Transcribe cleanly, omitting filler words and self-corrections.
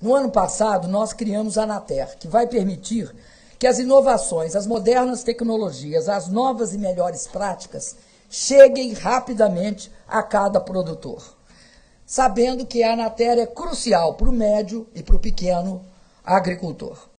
No ano passado, nós criamos a Anater, que vai permitir que as inovações, as modernas tecnologias, as novas e melhores práticas cheguem rapidamente a cada produtor, sabendo que a Anater é crucial para o médio e para o pequeno agricultor.